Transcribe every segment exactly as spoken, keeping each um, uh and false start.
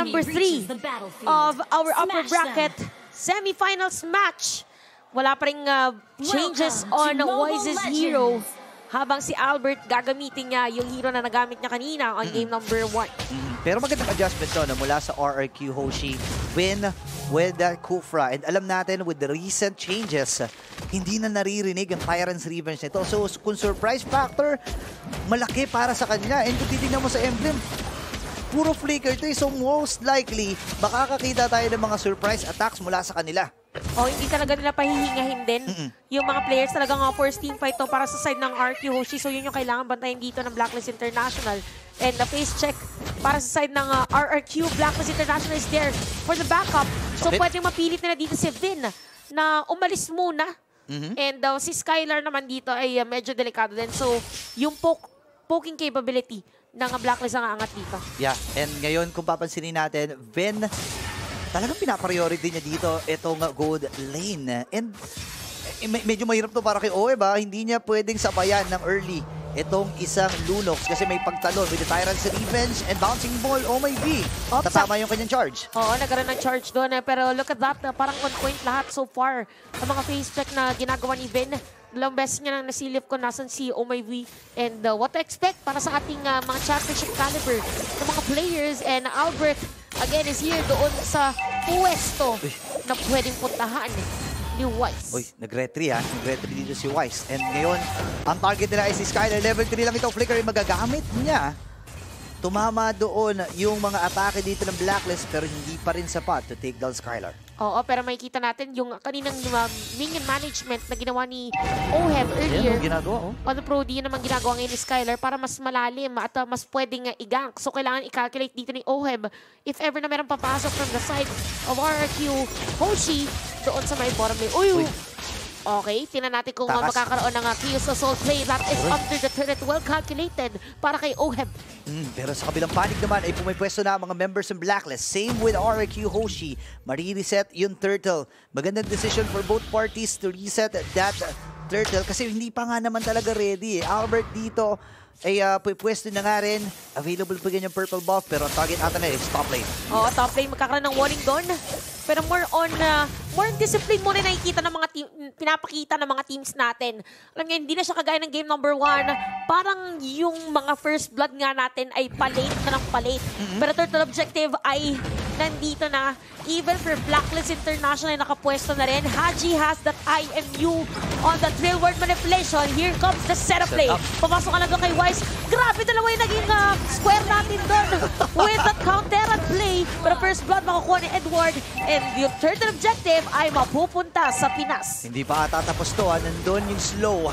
number three of our upper bracket semifinals match. Wala pa rin uh, changes on Wise's hero. Habang si Albert gagamitin niya yung hero na nagamit niya kanina on game number one. Mm-hmm. Pero magandang adjustment no, na mula sa R R Q Hoshi win with uh, Kufra. And alam natin with the recent changes, hindi na naririnig ang Tyrant's Revenge nito. So kung surprise factor, malaki para sa kanya. And kung titignan mo sa emblem, puro flicker ito. So most likely, makakakita tayo ng mga surprise attacks mula sa kanila. O, oh, hindi talaga nila pahihingahin din. Mm -mm. Yung mga players talagang uh, first team fight to para sa side ng R Q Hoshi. So, yun yung kailangan bantayan dito ng Blacklist International. And the face check para sa side ng uh, R R Q. Blacklist International is there for the backup. So, okay, pwedeng mapilit nila dito si Vin na umalis muna. Mm -hmm. And uh, si Skylar naman dito ay uh, medyo delikado din. So, yung poke, poking capability ng uh, Blacklist ang aangat dito. Yeah, and ngayon kung papansinin natin, Vin talagang pinapriority niya dito itong gold lane. And eh, medyo mahirap to para kay Oeb ba? Hindi niya pwedeng sabayan ng early itong isang Lunox kasi may pagtalon with the Tyrant's Revenge and bouncing ball. Oh my B! Tatama yung kanyang charge. Oo, nagkaroon ng charge doon. Eh. Pero look at that, uh, parang on point lahat so far. Ang mga face check na ginagawa ni Vin. Dalawang beses niya nang nasilip ko nasan si Oh My V. And uh, what to expect para sa ating uh, mga championship caliber ng mga players. And Albert again is here doon sa pwesto na pwedeng puntahan ni Wise. Uy, nag-retry ha. Nag-retry dito si Wise. And ngayon, ang target nila ay si Skylar. Level three lang ito. Flicker ay magagamit niya. Tumama doon yung mga atake dito ng Blacklist pero hindi pa rin sapat to take down Skylar. Oo, pero makikita natin yung kaninang uh, minion management na ginawa ni Oheb earlier. Yan, ginagawa, oh. On the Pro D, yun naman ginagawa ngayon ni Skylar para mas malalim at uh, mas pwedeng uh, i-gank. So, kailangan i-calculate dito ni Oheb if ever na meron papasok from the side of R R Q Hoshi doon sa may bottom lane. Uy! Uy. Okay, tingnan natin kung uh, magkakaroon ng uh, Chaos Assault play. That is under the turret. Well calculated para kay Oheb. Mm, pero sa kabilang panig naman ay pumipwesto na mga members ng Blacklist. Same with R R Q Hoshi. Marireset yung turtle. Magandang decision for both parties to reset that turtle kasi hindi pa nga naman talaga ready. Eh. Albert dito ay uh, pwesto na nga rin. Available pa ganyan purple buff pero ang target ata na is top lane. Oo, top lane magkakaroon ng warning doon. Pero more on, uh, more discipline muna nakikita ng mga team, pinapakita ng mga teams natin. Alam nga, hindi na siya kagaya ng game number one. Parang yung mga first blood nga natin ay palate na ng palate. Mm-hmm. Pero turtle objective ay nandito na. Even for Blacklist International ay nakapwesto na rin. Haji has that I M U on the drill word manipulation. Here comes the setup play. Papasok ka lang doon kay Wise. Grabe dalawa yung naging uh, square natin doon with that counter and play. Pero first blood makukuha ni Edward. And yung turtle objective ay mapupunta sa Pinas. Hindi pa tatapos to. Nandun yung slow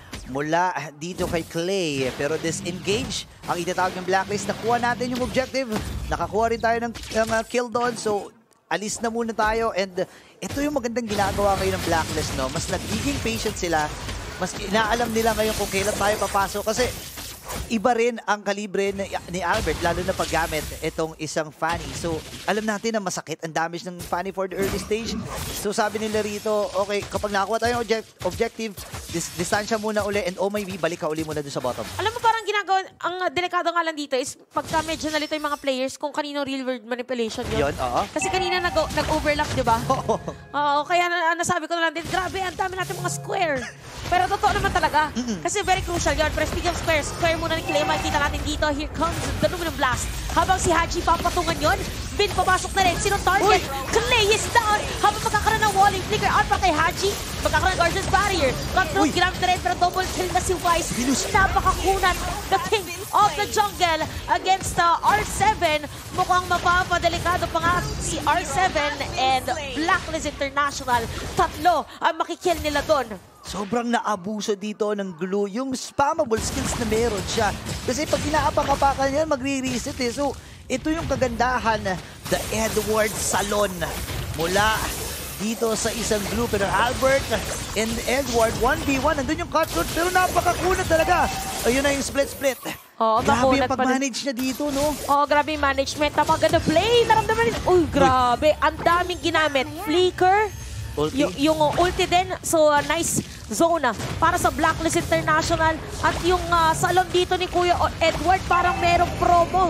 mula dito kay Clay. Pero disengage ang itatawag ng Blacklist. Nakuha natin yung objective. Nakakuha rin tayo ng, ng uh, kill doon. So, alis na muna tayo. And uh, ito yung magandang ginagawa ngayon ng Blacklist. No? Mas nagiging patient sila. Mas inaalam nila ngayon kung kailan tayo papasok. Kasi iba rin ang kalibre ni, ni Albert, lalo na paggamit itong isang Fanny. So, alam natin na masakit ang damage ng Fanny for the early stage. So, sabi nila rito, okay, kapag nakakuha tayo ng object, objective, dis distansya muna uli, and oh my V, balik ka uli muna dun sa bottom. Alam mo, parang ginagawa, ang delikado nga lang dito is pagka medyo nalito yung mga players kung kanino real world manipulation yun. Yun, oo. Kasi kanina nag-overlap, di ba? Oo. Oo, kaya na, nasabi ko na lang din, grabe, ang dami natin mga square. Pero totoo naman talaga. Mm -mm. Kasi very crucial yun. Pero speaking of square, square muna ni Clay, makikita natin dito. Here comes the Luminum Blast. Habang si Haji papatungan yun, Bin papasok na rin. Sinong target? Uy! Clay is down. Habang magkakaroon ng walling flicker out pa kay Haji, magkakaroon ng Guardian's Barrier. Control, ginamit na rin, pero double kill na si Wise. Napakakunat. The king of the jungle against uh, R seven. Mukhang mapapadelikado pa nga si R seven and Blacklist International. Tatlo ang makikill nila doon. Sobrang naabuso dito ng glue. Yung spammable skills na meron siya. Kasi pag pinaapak-apakan yan, magre-reset eh. So, ito yung kagandahan, the Edward Salon. Mula dito sa isang glue. Pero Albert and Edward, one v one. Nandun yung cutthroat, pero napakakunat talaga. Ayun na yung split-split. Oo, grabe yung pag-manage niya dito, no? Oo, grabe yung management. Napaganda play. Naramdaman nila. Uy, grabe. Ang daming ginamit. Flicker. Y yung uh, ulti din. So, uh, nice zone uh, para sa Blacklist International. At yung uh, salon dito ni Kuya Edward, parang merong promo.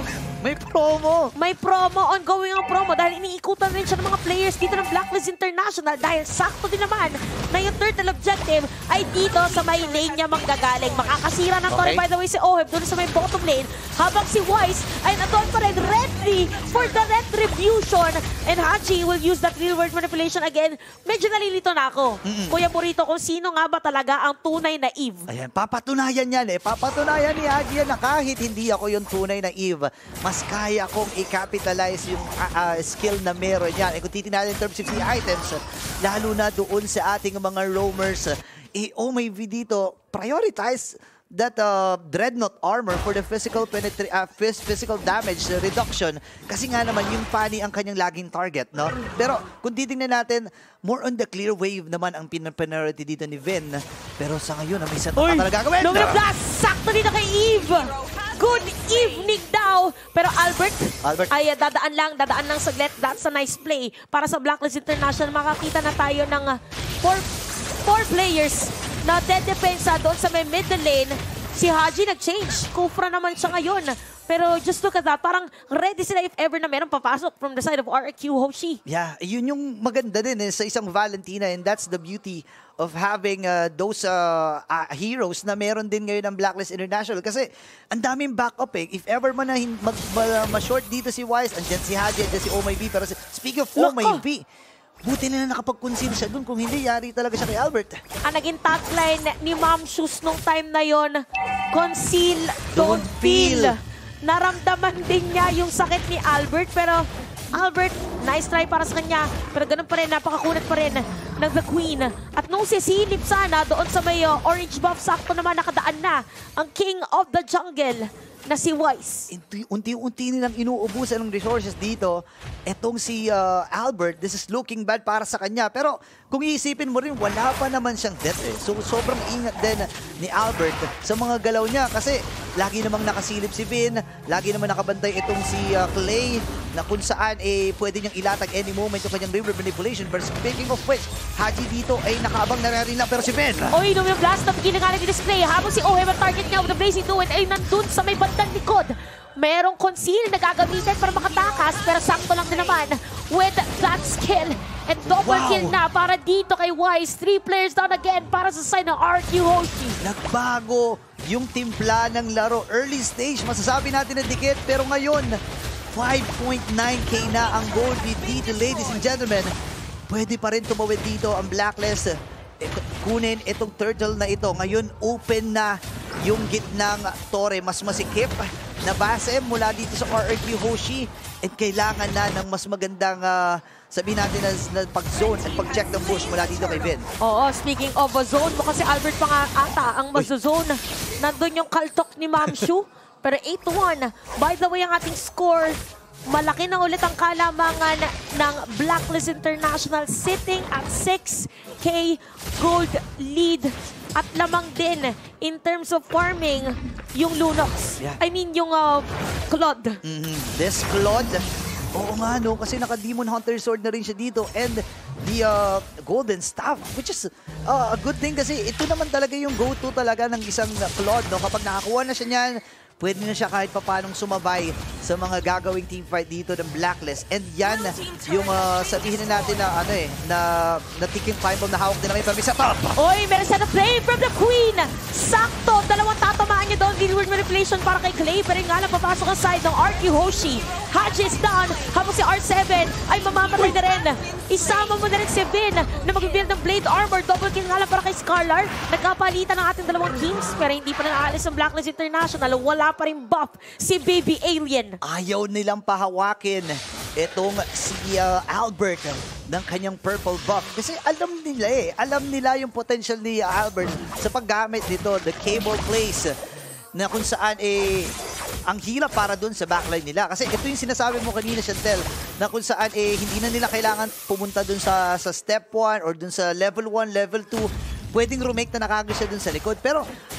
May promo! May promo, ongoing ang promo dahil iniikutan rin siya ng mga players dito ng Blacklist International dahil sakto din naman na yung turtle objective ay dito sa may lane niya manggagaling. Makakasira ng Tore Okay. by the way si Oheb doon sa may bottom lane habang si Wise ay nandun pa rin ready for the retribution and Haji will use that real world manipulation again. Medyo nalilito na ako. Mm-mm. Kuya Burrito, kung sino nga ba talaga ang tunay na Eve? Ayan, papatunayan yan eh. Papatunayan ni Haji yan na kahit hindi ako yung tunay na Eve, mas kaya kong i-capitalize yung uh, uh, skill na meron yan. E kung titignan in terms of the items, lalo na doon sa ating mga roamers, eh, oh may V dito, prioritize that uh, Dreadnought armor for the physical penetra uh, phys physical damage uh, reduction. Kasi nga naman, yung Fanny ang kanyang laging target, no? Pero kung titignan natin, more on the clear wave naman ang pin-priority dito ni Vin. Pero sa ngayon, may set pa talaga gawin. Long blast! Sakto dito kay Eve! Good evening daw! Pero Albert, Albert. ay uh, dadaan lang, dadaan lang saglit. That's a nice play. Para sa Blacklist International, makakita na tayo ng uh, four, four players na dedepensa doon sa may middle lane. Si Haji nag-change. Kufra naman siya ngayon. Pero just look at that. Parang ready sila if ever na meron papasok from the side of R Q Hoshi. Yeah, yun yung maganda din eh, sa isang Valentina, and that's the beauty of having uh, those uh, uh, heroes na meron din ngayon ng Blacklist International. Kasi ang daming backup eh. If ever man na mag, ma- ma-short dito si Wise, andyan si Haji, andyan si Oh My B. Pero si, speaking of Oh My B, buti na nakapag-conceal siya dun. Kung hindi, yari talaga siya kay Albert. Ang naging tagline ni Ma'am Shoes nung time na yon, conceal, don't, Don't feel. feel. Naramdaman din niya yung sakit ni Albert, pero Albert, nice try para sa kanya. Pero ganun pa rin, napakakunat pa rin ng The Queen. At nung sisilip sana doon sa may uh, orange buff, sakto naman nakadaan na ang King of the Jungle na si Wise. Unti-unti nilang inuubusan ng resources dito. Etong si uh, Albert, this is looking bad para sa kanya. Pero kung iisipin mo rin, wala pa naman siyang death eh. So sobrang ingat din ni Albert sa mga galaw niya. Kasi lagi namang nakasilip si Vin, lagi namang nakabantay itong si uh, Clay, na kung saan eh, pwede niyang ilatag any moment yung kanyang river manipulation. But speaking of which, Haji dito ay nakaabang na rin lang, pero si Vin. Oy, nung yung blast na ginagaling display, habang si Oheb ang target niya with the Blazing Duet ay nandun sa may bandang likod. Merong conceal na gagamitin para makatakas, pero sakto lang din naman with that skill. And double Wow. kill na para dito kay Wise. Three players down again para sa side ng R Q Hoshi. Nagbago yung timpla ng laro. Early stage, masasabi natin na dikit, pero ngayon, five point nine K na ang gold lead dito, ladies and gentlemen. Pwede pa rin tumawid dito ang Blacklist. Ito, kunin itong turtle na ito. Ngayon, open na yung gitnang Tore. Mas masikip na base mula dito sa R R Q Hoshi. At kailangan na ng mas magandang, uh, sabihin natin na, na pag-zone at pag-check ng bush mula dito kay Vin. Oo, speaking of a zone, mo kasi Albert pa nga ata ang mazo-zone. Nandun yung kaltok ni Ma'am Shu. Pero eight to one. By the way, ang ating score, malaki na ulit ang kalamangan ng Blacklist International sitting at six K gold lead. At lamang din in terms of farming yung Lunox. Yeah. I mean yung uh, Claude. Mm-hmm. This Claude, oo nga no, kasi naka-Demon Hunter Sword na rin siya dito, and the uh, Golden Staff, which is uh, a good thing kasi ito naman talaga yung go-to talaga ng isang Claude, no? Kapag nakakuha na siya niyan, pwede na siya kahit papanong sumabay sa mga gagawing teamfight dito ng Blacklist. And yan, yung uh, sabihin na natin na ano eh, na, na ticking time bomb na hawak din na may permisa top. Oy, meron siya na play from the Queen. Sakto, dalawang tatamaan niya doon. Real manipulation para kay Clay. Pero nga lang papasok ang side ng R Q Hoshi. Haji is down. Habang si R seven ay mamamatay na rin. Isama mo na rin si Vin na mag-build ng Blade Armor. Double kill nga lang para kay Scarlar. Nagkapalitan ng ating dalawang teams. Pero hindi pa na naalis ang Blacklist International. Wala pa rin buff si Baby Alien. Ayaw nilang pahawakin itong si uh, Albert ng kanyang purple buff. Kasi alam nila eh, alam nila yung potential ni Albert sa paggamit nito, the cable place, na kung saan eh, ang hirap para dun sa backline nila. Kasi ito yung sinasabi mo kanina, Chantel, na kung saan eh, hindi na nila kailangan pumunta dun sa, sa step one or dun sa level one, level two. Pwedeng rumake na nakagos siya dun sa likod. Pero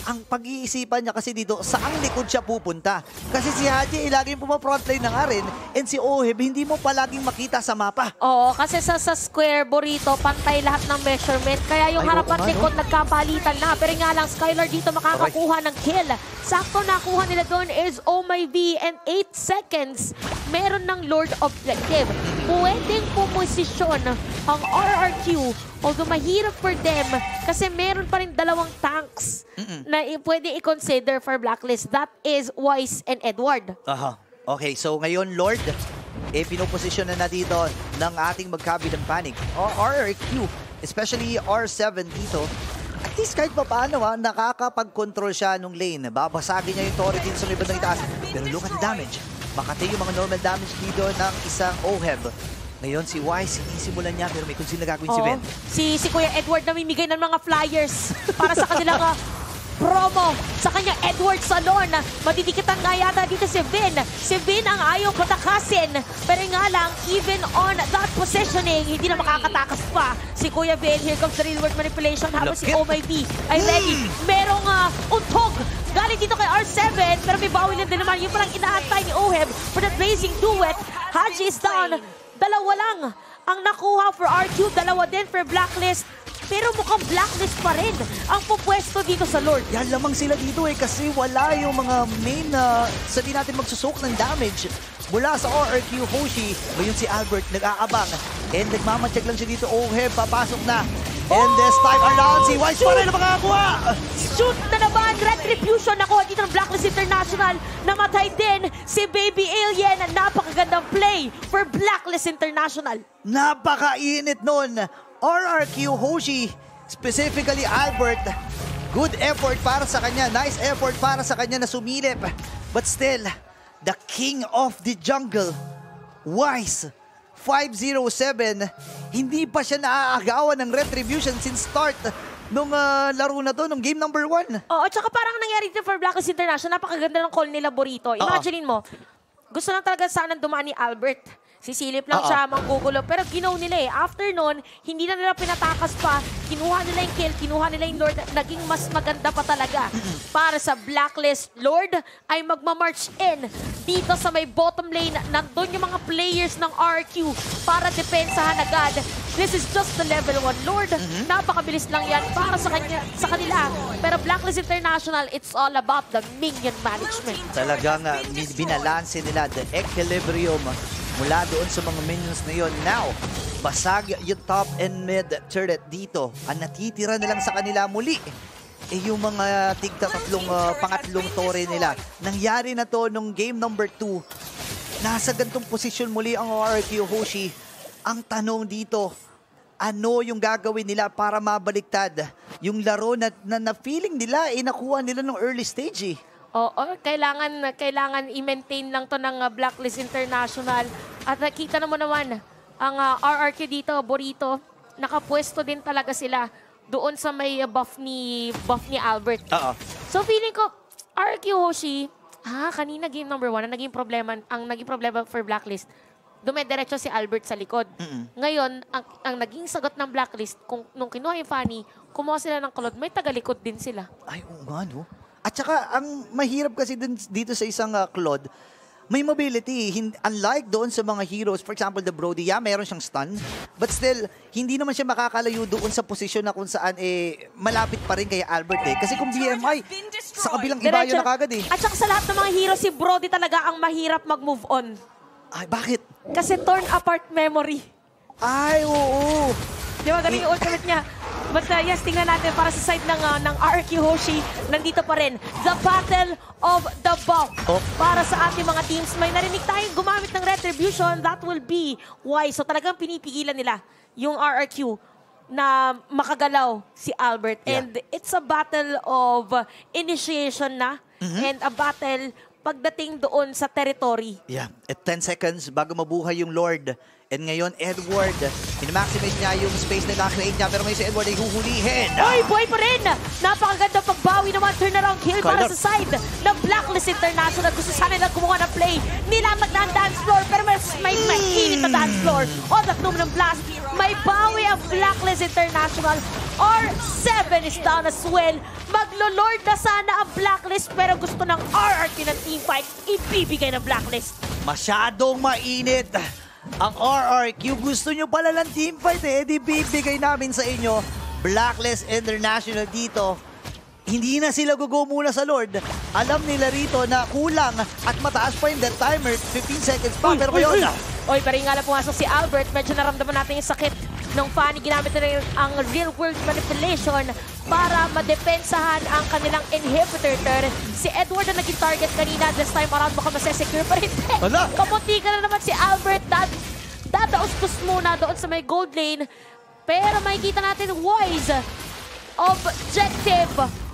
ang pag-iisipan niya kasi dito, saang likod siya pupunta. Kasi si Haji, eh, laging puma-frontline na nga rin. And si Oheb, hindi mo palaging makita sa mapa. Oo, kasi sa, sa square, Burrito, pantay lahat ng measurement. Kaya yung Ay, harap at oo nga, likod no? nagkapalitan na. Pero nga lang, Skylar dito makakakuha ng kill. Sakto nakuha nila doon is Oh My V and eight seconds. Meron ng Lord Objective. Pwedeng pumosisyon ang R R Q. Although mahirap for them kasi meron pa rin dalawang tanks Mm-mm. na i- pwede i-consider for Blacklist. That is Wise and Edward. Aha. Okay, so ngayon, Lord, eh, pinoposisyon na na dito ng ating magkabilang panic. O R R Q, especially R seven dito. At least kahit pa paano, ha, nakakapag-control siya nung lane. Babasagin niya yung turret dito sa may bandang itaas. Pero look at the damage. Makati yung mga normal damage dito ng isang Oheb. Ngayon si Wise, sinisimulan niya pero may kung sino gagawin si Oo. Ben. Si, si Kuya Edward namimigay ng mga flyers para sa kanilang uh, promo sa kanya Edward Salon. Madidikitan nga yata dito si Vin. Si Vin ang ayaw patakasin. Pero nga lang, even on that positioning, hindi na makakatakas pa si Kuya Vin. Here comes the real world manipulation habang si Oh My V ay ready. Merong uh, untog galing dito kay R seven pero may bawi lang din naman. Yung palang inaantay ni Oheb for the blazing duet. Haji is down. Dalawa lang ang nakuha for R Q. Dalawa din for Blacklist. Pero mukhang Blacklist pa rin ang pupwesto dito sa Lord. Yan lamang sila dito eh kasi wala yung mga main na uh, sabi natin magsusok ng damage mula sa R R Q Hoshi. Ngayon si Albert nag-aabang and nagmamatsyag lang siya dito. Oheb papasok na. And this time around si Wise pa rin na makakakuha. Shoot na naman! Retribution nakuha dito ng Blacklist International. Namatay din si Baby Alien. Napakagandang play for Blacklist International. Napakainit nun. R R Q Hoshi, specifically Albert, good effort para sa kanya. Nice effort para sa kanya na sumilip. But still, the king of the jungle, Wise, five oh seven, hindi pa siya naaagawan ng retribution since start nung uh, laro na to, nung game number one. Oo, at saka parang nangyari dito for Blacklist International. Napakaganda ng call nila, Burrito. Imagine mo, gusto lang talaga sana dumaan ni Albert. Sisilip lang Uh-oh. siya, manggugulo. Pero ginaw nila eh. After nun, hindi na nila pinatakas pa. Kinuha nila yung kill, kinuha nila yung Lord. Naging mas maganda pa talaga para sa Blacklist. Lord ay magmamarch in dito sa may bottom lane. Nandun yung mga players ng R Q para depensahan agad. This is just the level one. Lord, mm-hmm. napakabilis lang yan para sa, kanya, sa kanila. Pero Blacklist International, it's all about the minion management. Talagang uh, binalanse nila the equilibrium mula doon sa mga minions na yun. Now, basag yung top and mid turret dito. Ang natitira na lang sa kanila muli eh yung mga tigta-tatlong uh, pangatlong tore nila. Nangyari na to nung game number two. Nasa gantong posisyon muli ang R R Q Hoshi. Ang tanong dito, ano yung gagawin nila para mabaliktad yung laro na, na, na feeling nila eh nakuha nila nung early stage eh. Oo, kailangan kailangan i-maintain lang to ng uh, Blacklist International. At nakita naman naman ang uh, R R Q dito, Burrito, nakapwesto din talaga sila doon sa may uh, buff ni buff ni Albert. Oo. So feeling ko R R Q Hoshi, ah, kanina game number one, ang naging problema, ang naging problema for Blacklist, dumediretso si Albert sa likod. Mm-mm. Ngayon, ang, ang naging sagot ng Blacklist, kung, nung kinuha yung Fanny, kumuha sila ng Claude, may tagalikod din sila. Ay, oo nga, no? At saka, ang mahirap kasi din dito sa isang uh, Claude, may mobility. Hin unlike doon sa mga heroes, for example, the Brody, yeah, mayroon siyang stun. But still, hindi naman siya makakalayo doon sa posisyon na kung saan eh, malapit pa rin kay Albert eh. Kasi kung B M I, sa kabilang ibayo na kagad eh. At saka sa lahat ng mga heroes, si Brody talaga ang mahirap mag-move on. Ay, bakit? Kasi torn apart memory. Ay, oo. Di ba, ganun yung ultimate niya. But uh, yes, tingnan natin para sa side ng, uh, ng R R Q Hoshi, nandito pa rin. The Battle of the Bulk. Oh. Para sa ating mga teams, may narinig tayong gumamit ng Retribution, that will be Wise. So talagang pinipigilan nila yung R R Q na makagalaw si Albert. Yeah. And it's a battle of uh, initiation na, mm-hmm. and a battle pagdating doon sa territory. Yeah, at ten seconds bago mabuhay yung Lord. And ngayon, Edward, in-maximize niya yung space na na-create niya, pero ngayon si Edward ay huhulihin. Oy, boy pa rin! Napakaganda pagbawi naman, turnaround kill para sa side ng Blacklist International. Gusto sana nila kumuha ng play. Nilatag na ang dance floor, pero mas may mainit na dance floor. O, the Aluminum Blast. May bawi ang Blacklist International. R seven is down as well. Maglo-lord na sana ang Blacklist pero gusto ng R R Q ng teamfight. Ibibigay ng Blacklist. Masyadong mainit ang R R Q. Gusto nyo pala ng teamfight eh. Di bibigay namin sa inyo. Blacklist International dito. Hindi na sila gugo muna sa Lord. Alam nila rito na kulang at mataas pa yung death timer. fifteen seconds pa. Uy, pero ngayon na. Oy, pero nga lang pumasok si Albert. Medyo naramdaman natin yung sakit ng Fanny. Ginamit nila ang real world manipulation para madepensahan ang kanilang inhibitor turret. Si Edward na naging target kanina. This time around baka masesecure pa rin. Kapunti ka na naman si Albert. Dad dadaustos muna doon sa may gold lane. Pero makikita natin Wise. Objective.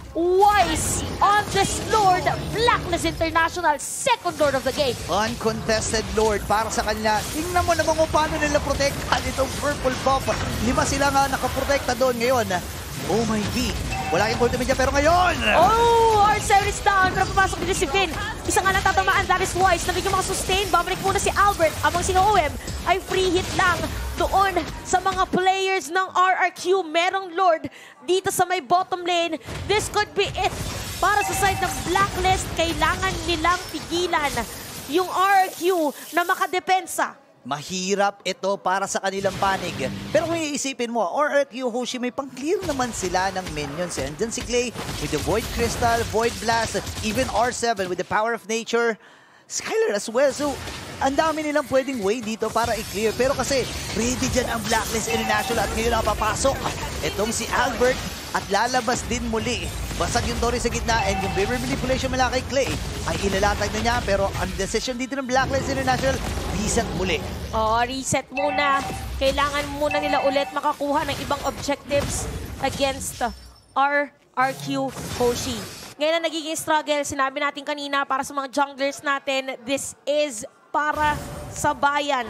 Wise on this Lord, Blacklist International, second Lord of the game. Uncontested Lord para sa kanila. Tingnan mo naman kung paano nila protektahan itong purple buff. Lima sila nga nakaprotekta doon ngayon. Oh my God. Wala kang ultimate niya pero ngayon! Oh! R seven is down pero papasok din si Vin. Isa nga lang tatamaan, that is Wise. Nabigyan mga sustain. Babalik muna si Albert. Amang si O M ay free hit lang doon sa mga players ng R R Q. Merong Lord dito sa may bottom lane. This could be it. Para sa side ng Blacklist, kailangan nilang pigilan yung R R Q na makadepensa. Mahirap ito para sa kanilang panig. Pero kung iisipin mo, R R Q Hoshi, may pang-clear naman sila ng minions. And dyan si Clay with the Void Crystal, Void Blast, even R seven with the Power of Nature. Skylar as well. So, ang dami nilang pwedeng way dito para i-clear. Pero kasi, ready dyan ang Blacklist International at ngayon nakapapasok. Itong si Albert at lalabas din muli. Basag yung Tori sa gitna and yung river manipulation mula kay Clay ay ilalatag na niya. Pero ang decision dito ng Blacklist International, reset muli. Oh, reset muna. Kailangan muna nila ulit makakuha ng ibang objectives against R R Q Hoshi. Ngayon na nagiging struggle, sinabi natin kanina para sa mga junglers natin, this is para sa bayan.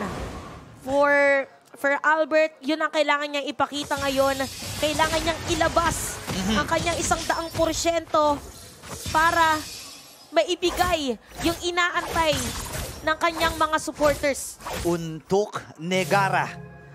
For, for Albert, yun ang kailangan niyang ipakita ngayon. Kailangan niyang ilabas mm-hmm. ang kanyang isang daang porsyento para maibigay yung inaantay ng kanyang mga supporters. Untok Negara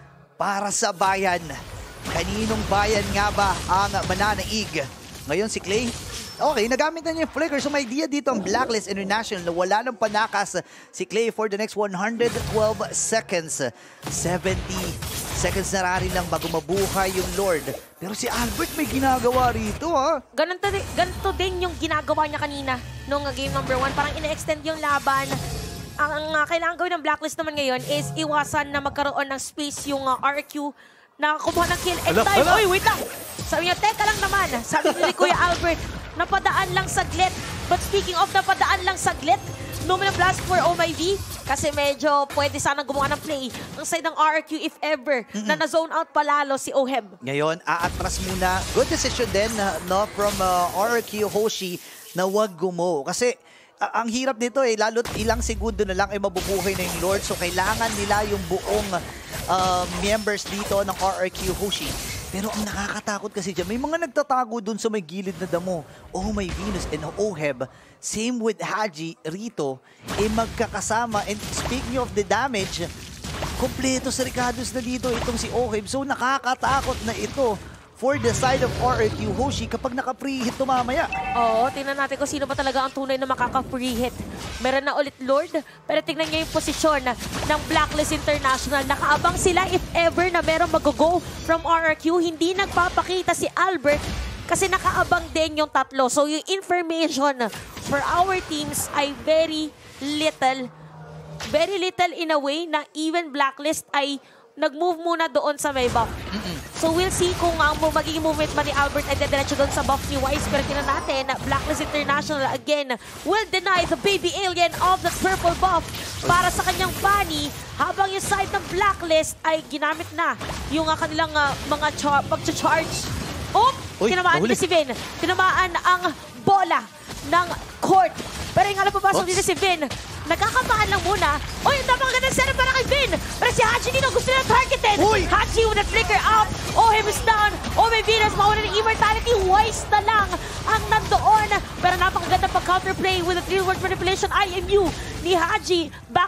para sa bayan. Kaninong bayan nga ba ang mananaig? Ngayon si Clay, okay, nagamit na niya yung flicker. So may idea dito ang Blacklist International na wala nang panakas si Clay for the next one hundred twelve seconds. seventy seconds na rin lang bago mabuhay yung Lord. Pero si Albert may ginagawa rito, ha? Ganito, ganito din yung ginagawa niya kanina nung game number one. Parang ina-extend yung laban. Ang uh, kailangan gawin ng Blacklist naman ngayon is iwasan na magkaroon ng space yung uh, R Q na kumuha ng kill. And time, oy, wait lang! Sabi niya, teka lang naman. Sabi ni Kuya Albert, napadaan lang saglit. But speaking of napadaan lang saglit, Luminous Blast for Oh My V kasi medyo pwede sana gumawa ng play ang side ng R R Q if ever mm-hmm. na na-zone out palalo si Oheb. Ngayon, aatras muna. Good decision din no, from uh, R R Q Hoshi na wag gumo. Kasi uh, ang hirap nito eh, lalo't ilang segundo na lang ay mabubuhay na yung Lord. So kailangan nila yung buong uh, members dito ng R R Q Hoshi. Pero ang nakakatakot kasi dyan, may mga nagtatago dun sa may gilid na damo. Oh my Venus and Oheb. Same with Haji, Rito, eh magkakasama. And speaking of the damage, kompleto sa Ricardos na dito itong si Oheb. So nakakatakot na ito for the side of R R Q Hoshi kapag naka-free hit to mamaya. Oo, tingnan natin kung sino ba talaga ang tunay na makaka-free hit. Meron na ulit Lord, pero tingnan niyo yung posisyon ng Blacklist International. Nakaabang sila if ever na meron mag-go from R R Q. Hindi nagpapakita si Albert kasi nakaabang din yung tatlo. So yung information for our teams ay very little. Very little in a way na even Blacklist ay nag-move muna doon sa may buff. Mm-mm. So we'll see kung ang uh, magiging movement ba ni Albert ay dediretso doon sa buff ni Wise. Pero tinan natin, Blacklist International again will deny the baby alien of the purple buff para sa kanyang Fanny. Habang yung side ng Blacklist ay ginamit na yung uh, kanilang uh, mga pag-charge. Oh! Uy, tinamaan nila si Vin. Tinamaan ang bola ng court. Pero yung nga lang papasok dito si Vin. Nagkakamaan lang muna. Uy, ang napakagandang setup para kay Vin. Pero si Haji dito gusto nila targeted. Uy! Haji with a flicker up. Oh, him is down. Oh, may Venus. Mawala ng immortality. Wise na lang ang nandoon. Pero napakaganda pag counterplay with a three-word manipulation I M U ni Haji. Back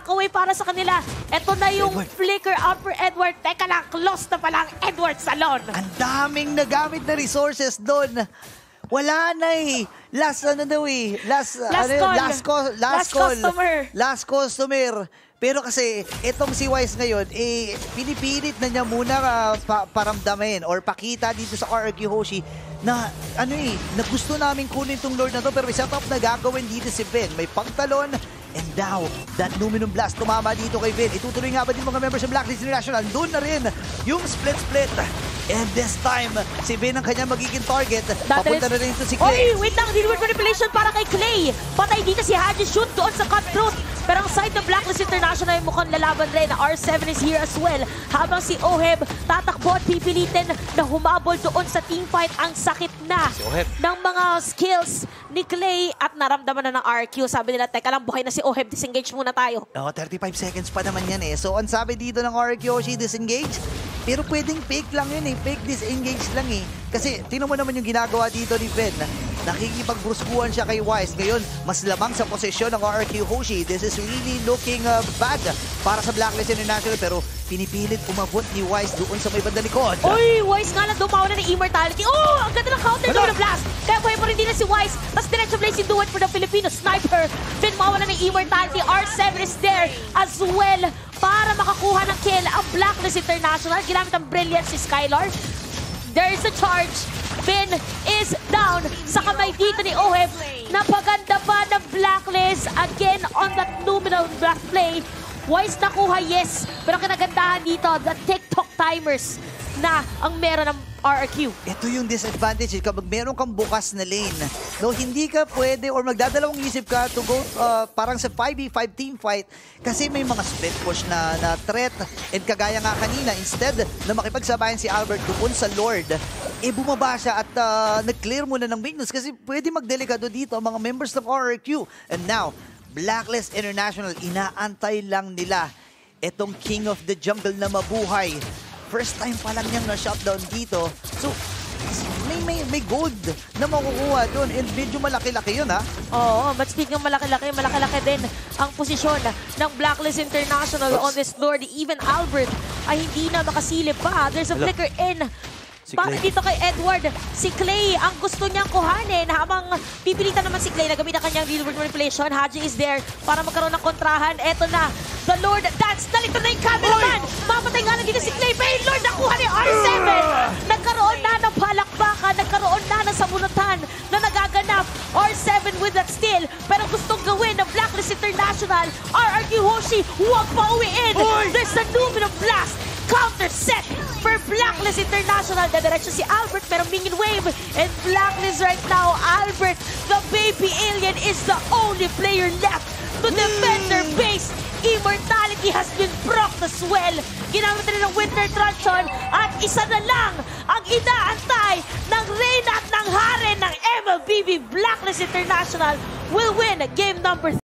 away para sa kanila. Ito na yung Edward. flicker out for Edward. Teka lang, close na pala ang Edward Salon. Ang daming nagamit na resources doon. Wala na eh. Last ano daw eh. Last, Last ano, call. Last, call, last, Last call. customer. Last customer. Pero kasi itong si Wise ngayon, eh, pinipilit na niya muna uh, pa paramdamin or pakita dito sa R R Q Hoshi na ano eh, na gusto namin kunin tong Lord na to pero may setup na gagawin dito si Ben. May pangtalon. And now, that Luminum Blast tumama dito kay Ben. Itutuloy nga ba din mga members ng Blacklist International? Doon na rin yung split-split. And this time, si Ben ang kanya magiging target. Papunta na rin ito si Clay. Oy, wait lang. Real world manipulation para kay Clay. Patay dito si Haji. Shoot doon sa cutthroat. Pero ang side ng Blacklist International ay mukhang lalaban rin. R seven is here as well. Habang si Oheb tatakbo at pipilitin na humabol doon sa teamfight. Ang sakit na Si Oheb. ng mga skills ni Clay at naramdaman na ng R Q. Sabi nila, teka lang, buhay na si Oheb. Disengage muna tayo. Oh, thirty-five seconds pa naman yan eh. So, ang sabi dito ng R R Q Hoshi, disengage. Pero pwedeng fake lang yun eh. Fake disengage lang eh. Kasi, tinan mo naman yung ginagawa dito ni Ben. Nakikipagbruskuhan siya kay Wise. Ngayon, mas lamang sa posisyon ng R R Q Hoshi. This is really looking uh, bad para sa Blacklist International. Pero pinipilit umabot ni Wise doon sa may banda likod. Uy, Wise nga lang dumawa na ng Immortality. Oh, ang ganda ng counter Ano? doon ng Blast. Kaya buhay pa rin din na si Wise. Tapos diretso blazing do it for the Filipino Sniper. Then mawala ng Immortality. R seven is there as well para makakuha ng kill ang Blacklist International. Ginamit ang Brilliance si Skylar. There is a charge. Ben is down sa kamay dito ni Oheb. Napaganda pa ng Blacklist again on that Luminum Blast play. Wise nakuha, yes. Pero kinagandahan dito, the TikTok timers na ang meron ng R R Q. Ito yung disadvantage eh, kapag meron kang bukas na lane. No, hindi ka pwede or magdadalawang isip ka to go uh, parang sa five v five team fight kasi may mga split push na, na threat. And kagaya nga kanina, instead na makipagsabayan si Albert doon sa Lord, eh bumaba siya at uh, nag-clear muna ng minions kasi pwede magdelikado dito ang mga members ng R R Q. And now, Blacklist International, inaantay lang nila itong King of the Jungle na mabuhay. First time pa lang niyang na-shutdown dito. So, may, may, may gold na makukuha doon. And medyo malaki-laki yun, ha? Oo, but speaking ng malaki-laki, malaki-laki din ang posisyon ng Blacklist International on this Lord. Even Albert ay hindi na makasilip pa. There's a Hello. flicker in. Si Para Clay. dito kay Edward, si Clay ang gusto niyang kuhanin habang pipilitan naman si Clay na gamit ang kanyang real world manipulation. Haji is there para magkaroon ng kontrahan. Eto na, the Lord dance. Nalito na yung cameraman. Mamatay nga lang dito si Clay. Pero yung Lord nakuha ni R seven. Nagkaroon na ng palakpakan. Nagkaroon na ng sabunutan na nagaganap. R seven with that steal. Pero gustong gawin ng Blacklist International. R R Q Hoshi, huwag pa uwiin. There's a Luminum Blast. Counter set for Blacklist International. Dadiretso si Albert pero minion wave. And Blacklist right now, Albert, the baby alien, is the only player left to defend their base. Immortality has been broke as well. Ginamit na rin ng Winter Truncheon at isa na lang ang inaantay ng Reyna at ng Haren ng M L B B. Blacklist International will win game number